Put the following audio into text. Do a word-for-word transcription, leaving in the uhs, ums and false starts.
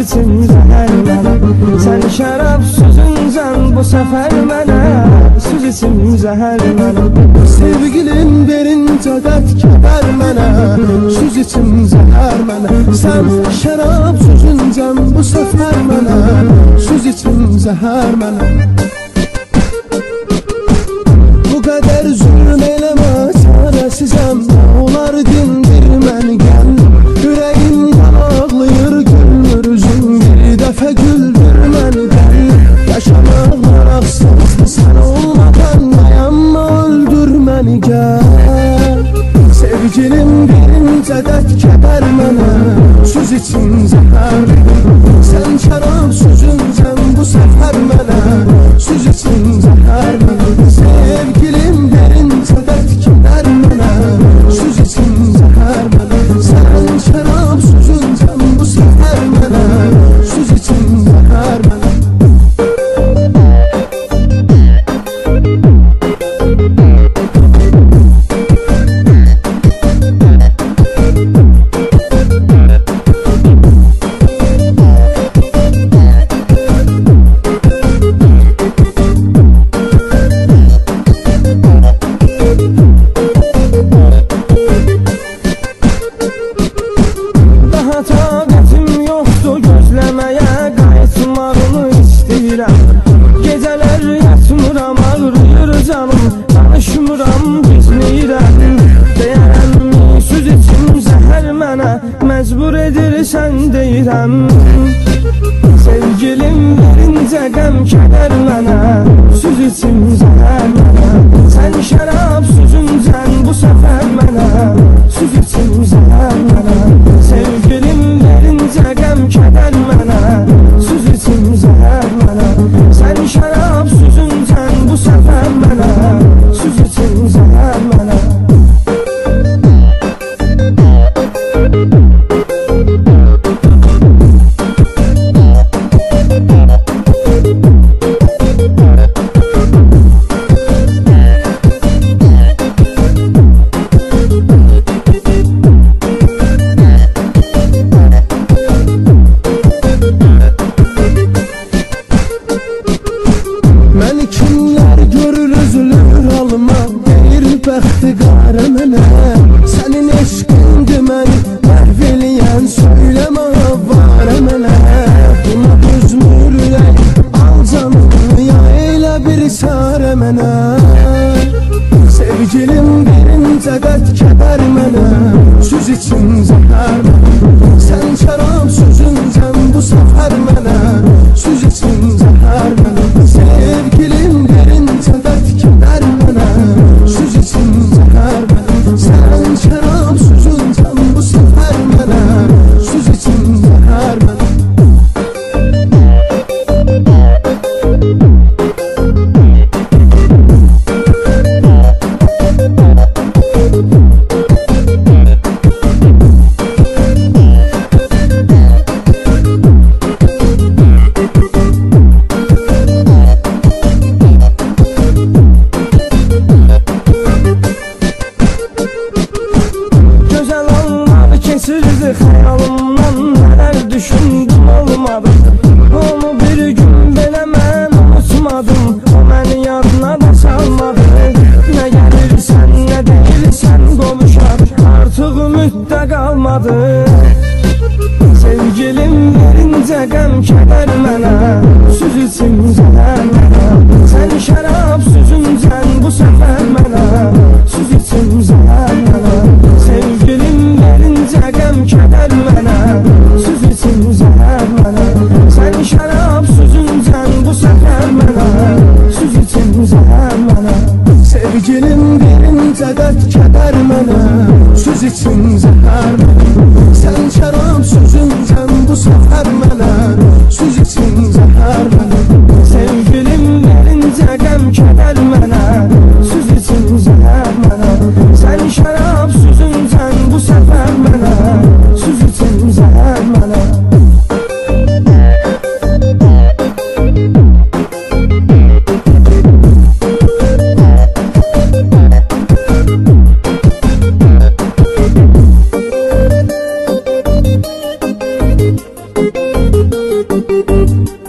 için zəhər mənə. Sən şərab sözüncən bu səfər mənə, söz için zəhər mənə. Sevgilim verince dert keder mənə, söz için zəhər mənə. Sən şərab sözüncən bu səfər mənə, söz için zəhər mənə. Bu qədər zülm eləmə, çarəsizəm, olar dindir məni gəl. Ürəyimdən ağlayır, gülmür üzüm, bir dəfə güldür məni gəl. Yaşamaq maraqsızdı, sən olmadan dayanma, öldür məni gəl. Sevgilim verince dert keder mənə, söz için zəhər. Sən şərab sözüncən bu səfər mənə, söz için zəhər mənə. Sevgilim verince dert keder mənə, söz için zəhər mənə. Sən şərab sözüncən bu səfər mənə, söz için zəhər mənə. Geceler yatmıram, ağrıyor canım, danışmıram, gizləyirəm. Deyərəm mi söz için zəhər mənə, məcbur edirsən deyirəm. Sevgilim verince qəm kədər mənə, söz için zəhər mənə. Sən şərab sözüncən bu səfər mənə, söz için zəhər mənə. Sevgilim verince qəm kədər mənə, söz için zəhər mənə. Sən şərab sözüncən bu səfər mənə, söz için zəhər mənə. Məni kimlər görür üzülür alma, deyir bəxti qarə mənə. Sənin eşqindir məni məhv eləyən, söyləmə varə mənə. Buna dözmür ürək, al canımı ya elə bir sarə mənə. Sevgilim verince dert kədər mənə, söz için zəhər mənə. Sən şərab sözüncən bu səfər mənə, söz için zəhər mənə. Sevgilim verince dert keder mənə, söz için zəhər mənə. Sən şərab sözüncən bu səfər mənə, söz için zəhər mənə. Geçirdi xəyalımdan, nələr düşündüm olmadı. Onu bir gün belə mən unutmadım, o məni yadına da salmadı. Nə gəlirsən, nə deyirsən qovuşar, artıq ümiddə qalmadı. Sevgilim verince qəm kədər mənə, söz için zəhər mənə. Sən şərab sözüncən bu səfər mənə, söz için zəhər mənə. Sevgilim verince qəm kədər mənə, söz için zəhər mənə. Sən şərab sözüncən bu səfər mənə, söz için zəhər mənə. Sevgilim verince dert keder mənə, söz için zəhər mənə. Sən şərab sözüncən bu səfər mənə, söz için zəhər mənə. Sevgilim verince qəm kədər mənə, söz için zəhər mənə. Müzik